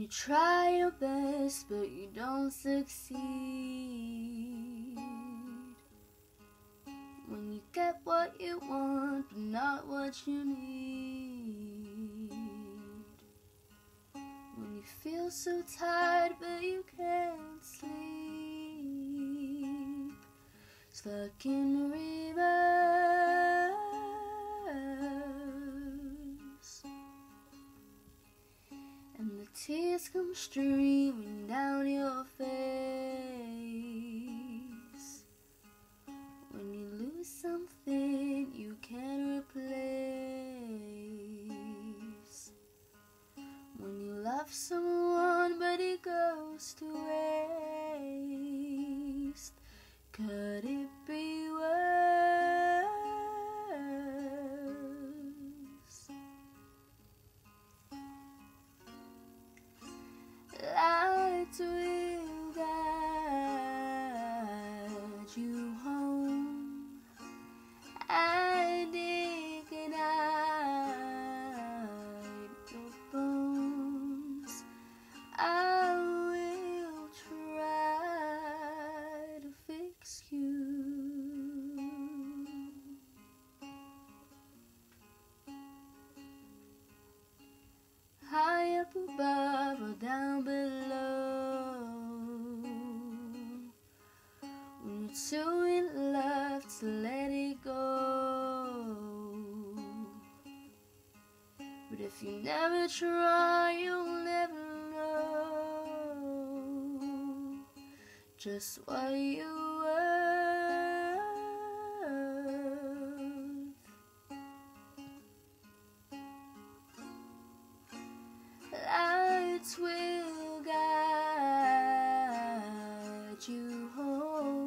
you try your best but you don't succeed, when you get what you want but not what you need, when you feel so tired but you can't sleep, stuck in reverse, and the tears come streaming down your face, when you lose something you can't replace, when you love someone but it goes to waste. Could it be worse? Lights will guide you home, and ignite your bones. I will try to fix you. High up above or down below, when you're too in love to let it go. But if you never try, you'll never know just what you worth. Lights will guide you home,